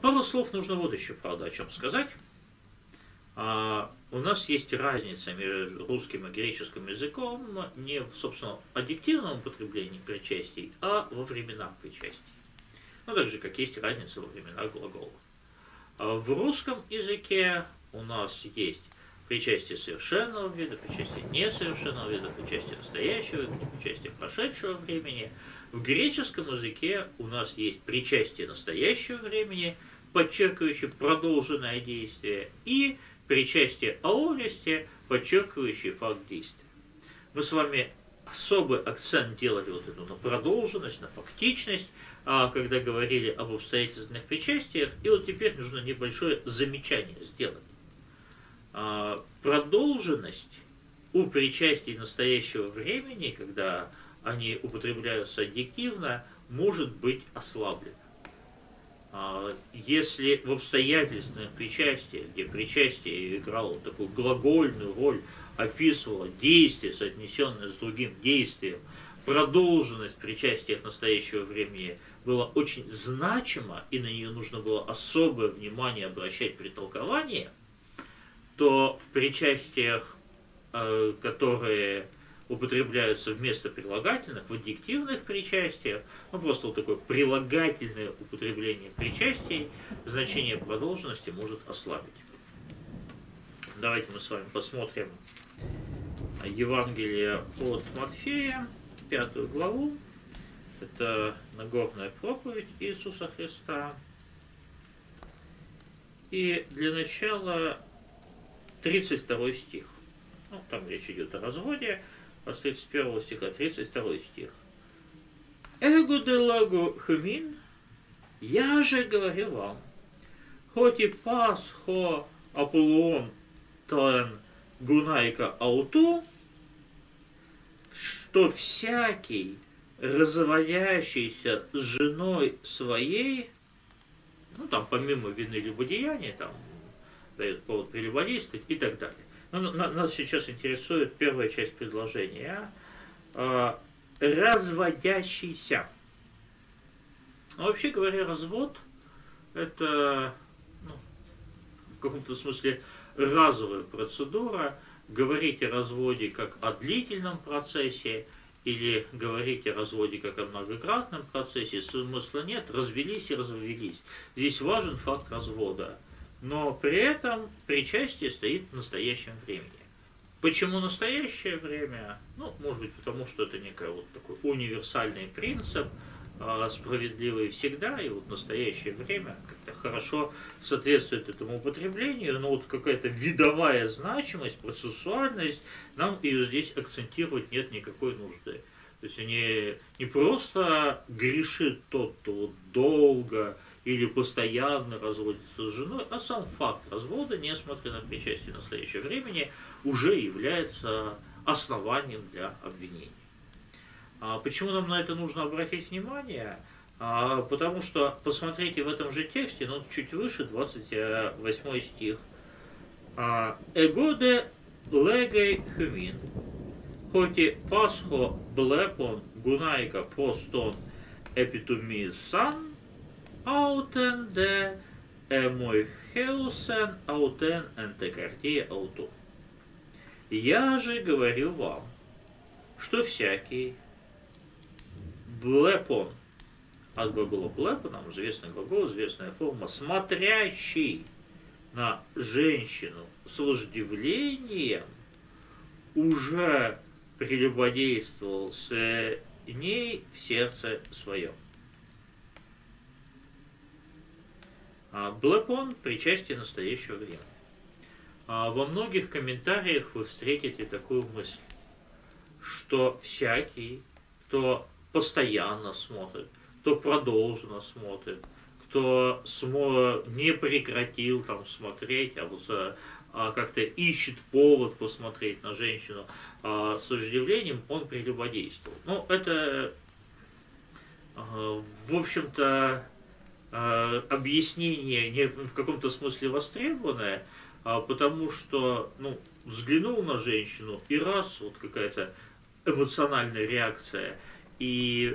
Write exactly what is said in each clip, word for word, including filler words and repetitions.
Пару слов нужно вот еще, правда, о чем сказать. А, у нас есть разница между русским и греческим языком не в, собственно, аддиктивном употреблении причастий, а во временах причастий. Ну, так же, как есть разница во временах глаголов. А в русском языке у нас есть причастие совершенного вида, причастие несовершенного вида, причастие настоящего вида, причастие прошедшего времени. В греческом языке у нас есть причастие настоящего времени, подчеркивающее продолженное действие, и причастие аористи, подчеркивающее факт действия. Мы с вами особый акцент делали вот эту на продолженность, на фактичность, когда говорили об обстоятельственных причастиях, и вот теперь нужно небольшое замечание сделать. Продолженность у причастий настоящего времени, когда они употребляются аддиктивно, может быть ослаблена. Если в обстоятельственных причастиях, где причастие играло такую глагольную роль, описывало действие, соотнесенное с другим действием, продолженность в причастиях настоящего времени была очень значима, и на нее нужно было особое внимание обращать при толковании, то в причастиях, которые употребляются вместо прилагательных, в аддиктивных причастиях, ну просто вот такое прилагательное употребление причастий, значение продолженности может ослабить. Давайте мы с вами посмотрим Евангелие от Матфея, пятую главу. Это Нагорная проповедь Иисуса Христа. И для начала тридцать второй стих. Ну, там речь идет о разводе. С тридцать первого стиха, тридцать второй стих. «Эго де лагу хумин, я же говорю вам, хоть и пасхо аполлон тоен гунайка ауту, что всякий, разводящийся с женой своей, ну там помимо вины любодеяния, там дает повод прелюбодействовать и так далее». Но нас сейчас интересует первая часть предложения. Разводящийся. Но вообще говоря, развод – это, ну, в каком-то смысле разовая процедура. Говорить о разводе как о длительном процессе или говорить о разводе как о многократном процессе смысла нет. Развелись и развелись. Здесь важен факт развода. Но при этом причастие стоит в настоящем времени. Почему настоящее время? Ну, может быть, потому что это некий вот такой универсальный принцип, справедливый всегда, и вот настоящее время как-то хорошо соответствует этому употреблению, но вот какая-то видовая значимость, процессуальность, нам ее здесь акцентировать нет никакой нужды. То есть не, не просто грешит тот, кто вот долго или постоянно разводится с женой, а сам факт развода, несмотря на причастие настоящего времени, уже является основанием для обвинения. А почему нам на это нужно обратить внимание? А, потому что, посмотрите, в этом же тексте, ну, чуть выше, двадцать восьмой стих. «Эгоде легей хумин, хоть и пасхо блепон гунайка простон эпитумисан, аутен де эмойхеусен аутен энтекартия ауту». «Я же говорю вам, что всякий блепон», от глагола блепон, нам известный глагол, известная форма, смотрящий на женщину с вожделением, уже прелюбодействовал с ней в сердце своем. Блепон – причастие настоящего времени. Во многих комментариях вы встретите такую мысль, что всякий, кто постоянно смотрит, кто продолженно смотрит, кто не прекратил там смотреть, а вот а как-то ищет повод посмотреть на женщину а, с вожделением, он прелюбодействовал. Ну, это, а, в общем-то, а, объяснение не в каком-то смысле востребованное, а потому что, ну, взглянул на женщину, и раз, вот какая-то эмоциональная реакция, и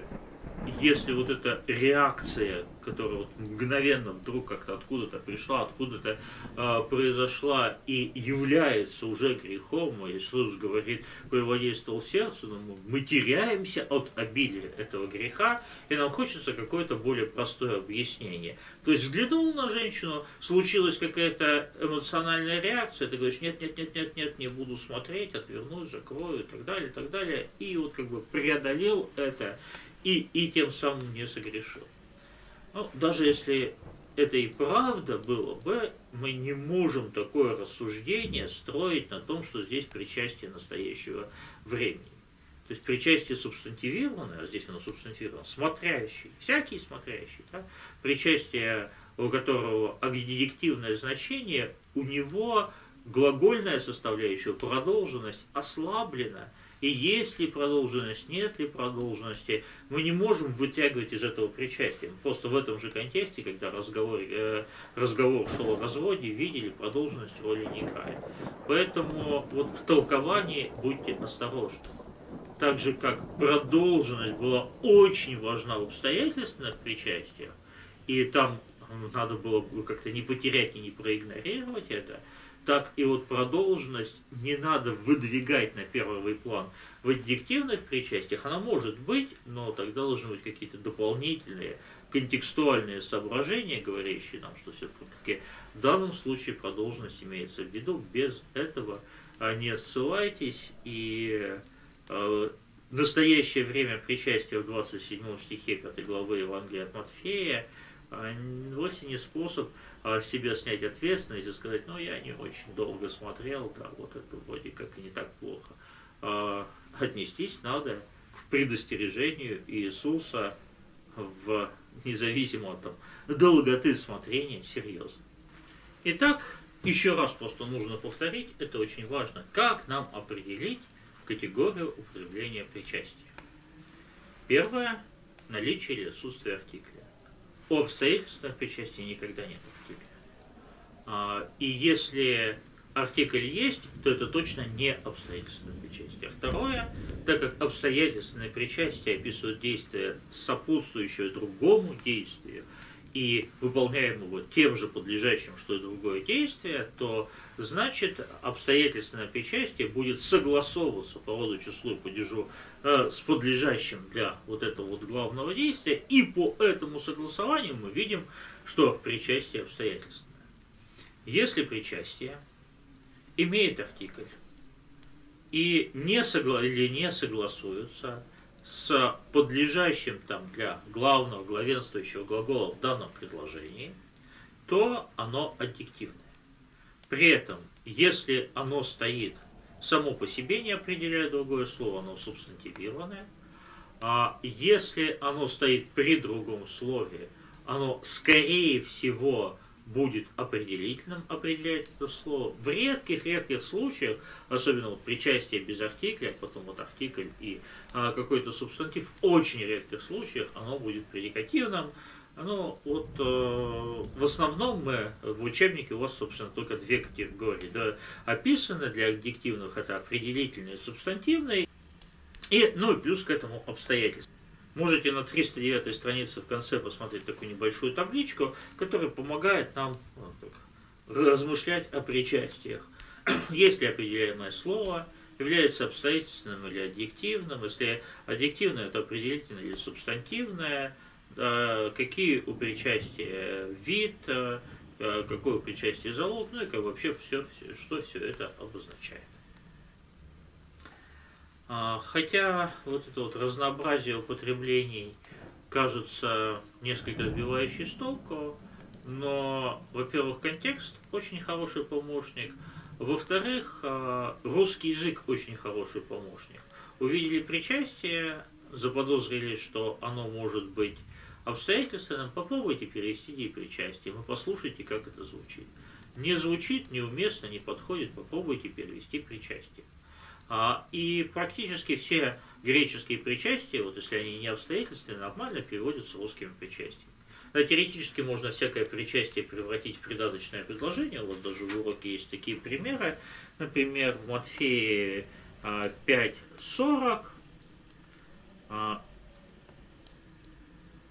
если вот эта реакция, которая вот мгновенно вдруг как-то откуда-то пришла, откуда-то э, произошла и является уже грехом, и Иисус говорит, противодействовал сердцу, но мы, мы теряемся от обилия этого греха, и нам хочется какое-то более простое объяснение. То есть взглянул на женщину, случилась какая-то эмоциональная реакция, ты говоришь, нет, нет, нет, нет, нет, не буду смотреть, отвернусь, закрою и так далее, и так далее, и вот как бы преодолел это, И, и тем самым не согрешил. Ну, даже если это и правда было бы, мы не можем такое рассуждение строить на том, что здесь причастие настоящего времени. То есть причастие субстантивированное, а здесь оно субстантивировано, смотрящий, всякий смотрящий, да? Причастие, у которого адъюнктивное значение, у него глагольная составляющая, продолженность ослаблена. И есть ли продолженность, нет ли продолженности, мы не можем вытягивать из этого причастия. Просто в этом же контексте, когда разговор, э, разговор шел о разводе, видели, продолженность роли не играет. Поэтому вот в толковании будьте осторожны. Так же, как продолженность была очень важна в обстоятельственных причастиях, и там надо было как-то не потерять и не проигнорировать это, так и вот продолженность не надо выдвигать на первый план. В адъюнктивных причастиях она может быть, но тогда должны быть какие-то дополнительные контекстуальные соображения, говорящие нам, что все-таки в данном случае продолженность имеется в виду. Без этого не ссылайтесь. И э, настоящее время причастия в двадцать седьмом стихе пятой главы Евангелия от Матфея вовсе не способ себя снять ответственность и сказать, ну я не очень долго смотрел, да, вот это вроде как и не так плохо. А, отнестись надо к предостережению Иисуса в независимо от там, долготы смотрения серьезно. Итак, еще раз просто нужно повторить, это очень важно, как нам определить категорию употребления причастия. Первое – наличие или отсутствие артикля. У обстоятельственных причастий никогда нет артикля. И если артикль есть, то это точно не обстоятельственное причастие. Второе, так как обстоятельственное причастие описывает действие, сопутствующее другому действию, и выполняемого тем же подлежащим, что и другое действие, то значит обстоятельственное причастие будет согласовываться по роду, числу и падежу э, с подлежащим для вот этого вот главного действия, и по этому согласованию мы видим, что причастие обстоятельственное. Если причастие имеет артикль и не, согла... или не согласуется с подлежащим там для главного главенствующего глагола в данном предложении, то оно адъюнктивное. При этом, если оно стоит само по себе, не определяя другое слово, оно субстантивированное, а если оно стоит при другом слове, оно скорее всего будет определительным, определять это слово. В редких-редких случаях, особенно вот причастие без артикля, потом вот артикль и а, какой-то субстантив, в очень редких случаях оно будет предикативным. Оно вот э, в основном мы в учебнике у вас, собственно, только две категории да, описаны для адъюнктивных, это определительные и субстантивные, и, ну и плюс к этому обстоятельства. Можете на триста девятой странице в конце посмотреть такую небольшую табличку, которая помогает нам вот так, размышлять о причастиях. Если определяемое слово является обстоятельственным или адъюнктивным, если адъюнктивное, то определительное или субстантивное, какие у причастия вид, какое у причастия залог, ну и как вообще все, что все это обозначает. Хотя вот это вот разнообразие употреблений кажется несколько сбивающей с толку, но, во-первых, контекст очень хороший помощник, во-вторых, русский язык очень хороший помощник. Увидели причастие, заподозрили, что оно может быть обстоятельственным, попробуйте перевести и причастие, вы послушайте, как это звучит. Не звучит, неуместно, не подходит, попробуйте перевести причастие. И практически все греческие причастия, вот если они не обстоятельственные, нормально переводятся русскими причастиями. Да, теоретически можно всякое причастие превратить в придаточное предложение. Вот даже в уроке есть такие примеры. Например, в Матфея пять сорок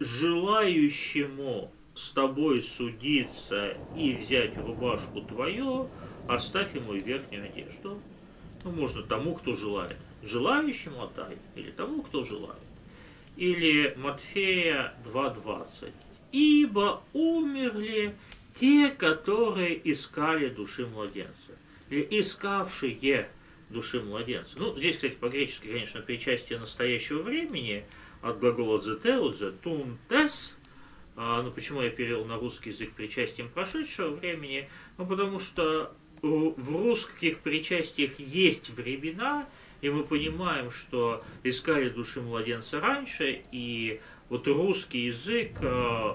желающему с тобой судиться и взять рубашку твою, оставь ему верхнюю одежду. Ну, можно тому, кто желает. Желающему отдай, или тому, кто желает. Или Матфея два двадцать. Ибо умерли те, которые искали души младенца. Или искавшие души младенца. Ну, здесь, кстати, по-гречески, конечно, причастие настоящего времени, от глагола «зетеу», «зетун», «тес». А, ну, почему я перевел на русский язык причастием прошедшего времени? Ну, потому что в русских причастиях есть времена, и мы понимаем, что искали души младенца раньше, и вот русский язык э,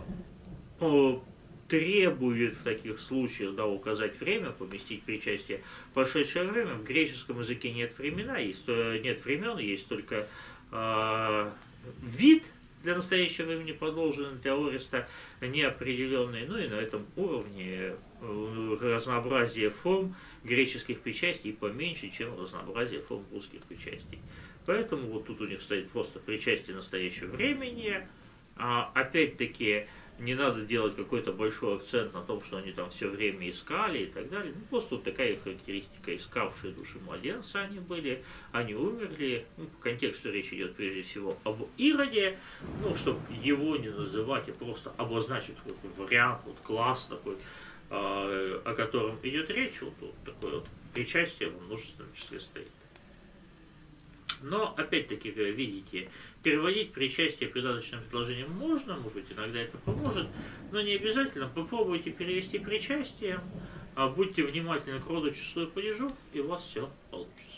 требует в таких случаях, да, указать время, поместить причастие в прошедшее время. В греческом языке нет времена, есть, нет времен, есть только э, вид для настоящего времени продолженный, для Ореста неопределенный. Ну и на этом уровне разнообразие форм греческих причастий поменьше, чем разнообразие форм русских причастий. Поэтому вот тут у них стоит просто причастие настоящего времени. А опять-таки не надо делать какой-то большой акцент на том, что они там все время искали и так далее. Ну, просто вот такая характеристика: искавшие души младенца они были, они умерли. Ну, по контексту речь идет прежде всего об Ироде, ну, чтобы его не называть, а просто обозначить какой-то вариант, вот класс такой, о котором идет речь, вот, вот такое вот причастие в множественном числе стоит. Но, опять-таки, как видите, переводить причастие придаточным предложением можно, может быть, иногда это поможет, но не обязательно. Попробуйте перевести причастие, будьте внимательны к роду, числу и падежу, и у вас все получится.